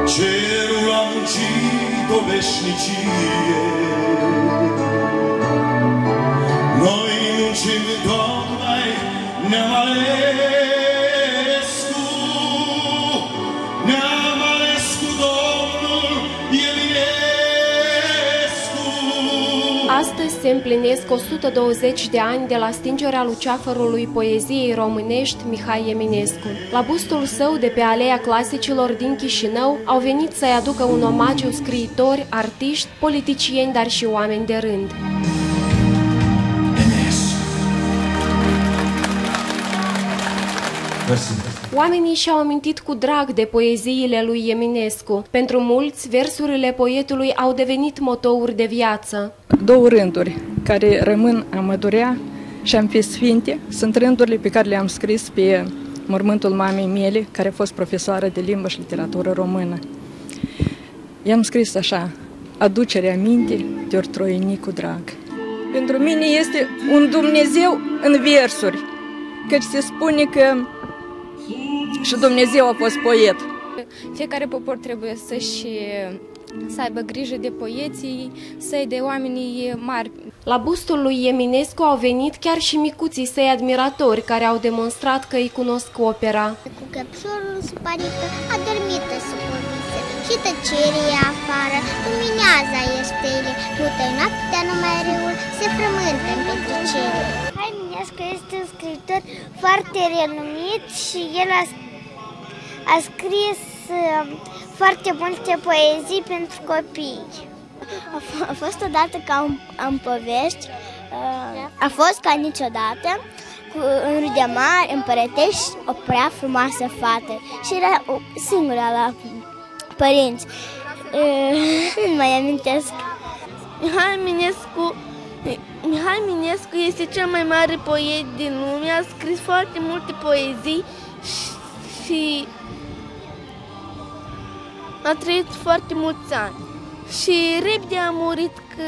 cerul a muncit o veșnicie. Noi muncim, Doamne, ne-am ales cu Domnul Eminescu. Astăzi se împlinesc 120 de ani de la stingerea luceafărului poeziei românești Mihai Eminescu. La bustul său de pe Aleea Clasicilor din Chișinău au venit să-i aducă un omagiu scriitori, artiști, politicieni, dar și oameni de rând. Oamenii și-au amintit cu drag de poeziile lui Eminescu. Pentru mulți, versurile poetului au devenit motouri de viață. Două rânduri care rămân a mă durea și am fi sfinte sunt rândurile pe care le-am scris pe mormântul mamei mele, care a fost profesoară de limbă și literatură română. I-am scris așa: aducere aminte de ori troieni cu drag. Pentru mine este un Dumnezeu în versuri, căci se spune că și Dumnezeu a fost poet. Fiecare popor trebuie să aibă grijă de poeții săi, de oamenii mari. La bustul lui Eminescu au venit chiar și micuții săi admiratori, care au demonstrat că îi cunosc opera. Cu căpșorul supărită, adormită sub o visă, și tăcerea afară, luminează stele, mută noaptea numai râul, se frământă în petricere. Mihai Eminescu este un scriitor foarte renumit și el a scris foarte multe poezii pentru copii. A fost odată ca în povești, a fost ca niciodată, în Râdea Mare, împărătești, o prea frumoasă fată și era singura la părinți. Nu mai amintesc. Mihai Eminescu este cel mai mare poet din lume, a scris foarte multe poezii și a trăit foarte mulți ani. Și repede a murit, că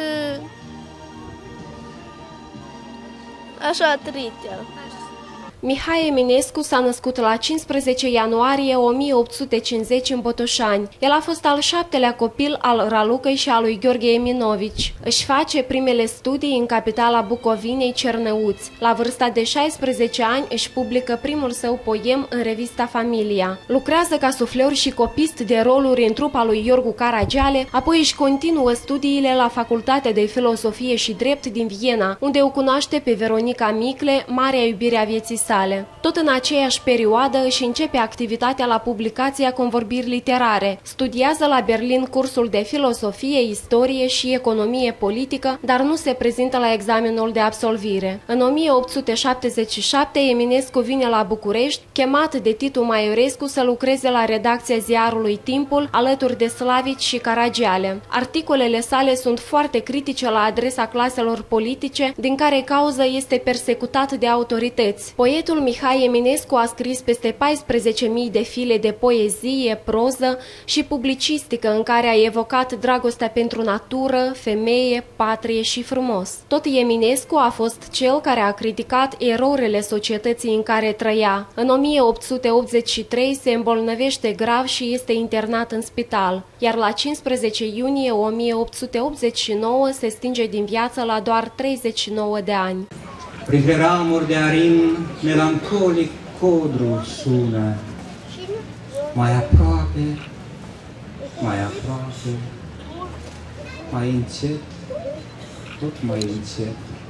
așa a trăit el. Mihai Eminescu s-a născut la 15 ianuarie 1850 în Botoșani. El a fost al 7-lea copil al Ralucăi și al lui Gheorghe Eminovici. Își face primele studii în capitala Bucovinei, Cernăuți. La vârsta de 16 ani își publică primul său poem în revista Familia. Lucrează ca sufleur și copist de roluri în trupa lui Iorgu Caragiale, apoi își continuă studiile la Facultatea de Filosofie și Drept din Viena, unde o cunoaște pe Veronica Micle, marea iubire a vieții sale. Tot în aceeași perioadă își începe activitatea la publicația Convorbiri literare. Studiază la Berlin cursul de filosofie, istorie și economie politică, dar nu se prezintă la examenul de absolvire. În 1877, Eminescu vine la București, chemat de Titu Maiorescu să lucreze la redacția ziarului Timpul, alături de Slavici și Caragiale. Articolele sale sunt foarte critice la adresa claselor politice, din care cauză este persecutat de autorități. Poetul Mihai Eminescu a scris peste 14.000 de file de poezie, proză și publicistică în care a evocat dragostea pentru natură, femeie, patrie și frumos. Tot Eminescu a fost cel care a criticat erorile societății în care trăia. În 1883 se îmbolnăvește grav și este internat în spital, iar la 15 iunie 1889 se stinge din viață la doar 39 de ani. Printre ramuri de arin, melancolic codru sună, mai aproape, mai aproape, mai încet, tot mai încet.